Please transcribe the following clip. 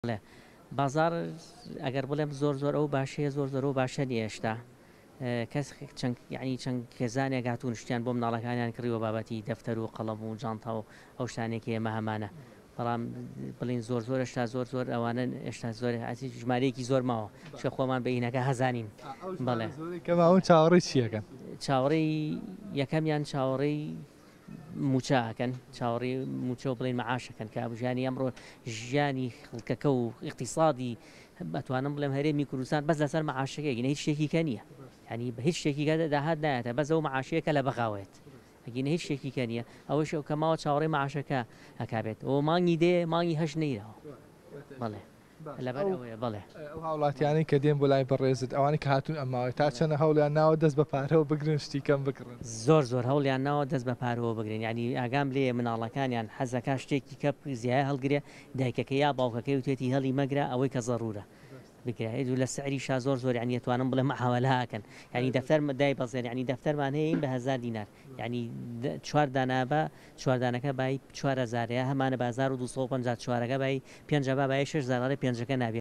بڵێ بازار ئەگەر بڵێم زۆر ئەو باشەیە زۆر و باشە نیە هێشتا کەس چەند خێزانێک هاتوون شتیان بۆ مناڵەکانیان کڕیوە بابەتی دەفتەر و قەڵەم و جانتا و ئەو شتانێکی ئێمە هەمانە بەڵام بڵین زۆر هێشتا زۆر ئەوانە هێشتا زۆر ژمارەیەکی زۆر ماوە شە خۆمان بە ئینەکە هەزانین. بڵێ کەماون چاوەڕێی چیەکەن؟ چاوەڕێی یەکەمیان چاوەڕێی موچەکەن چاوەڕێی موچە و بڵێن مەعاشەکەن کە ژیانی ئەمڕۆ ژیانی خەڵکەکە و اقتصادی بەتوانم بڵێم هەرێمی کوردستان بەس لەسەر مەعاشەکەی هیچ شتێکی کە نییە، ینی بە هیچ شتێکی داهات نایەتە بەس ئەو مەعاشەیەکە لە بەغاوێت ئەگەینە هیچ شتێکی کە نییە ئەوەش ئەو کەماوە چاوەڕێی مەعاشەکە هەکابێت ئەو مانگی دێ مانگی هەش نەیرەوە. بەڵێ لەبەر ئەوەیە بڵێ ئەو هاوڵاتیانی کە دێن بۆ لای بەڕێزت ئەوانی کە هاتوون ئەماوەی تا چەنە هەوڵیان ناوە دەست بە پارەوە بگرن شتی کەم بکڕن زۆر هەوڵیان ناوە دەست بە پارەوە بگرن، ینی ئاگام لێ مناڵەکانیان حەزەکە شتێکی کە زیای هەڵگرێ دایکەکە یا باوکەکەی وتێتی هەڵی مەگرە ئەوەی کە زەڕورە بکرێت و لە سعریشا زۆر ینی توانم بڵێ مەحاوەلەکەن ینی دەفتەر دای بەزێن ینی دەفتەرمان هەیە بە 1000 دینار ینی 4 دانابە چواردانەکە بای 4000 هەمانە 1250 چوارەکە بای 5 بای 6 زارڵی 5ەکە نابێت.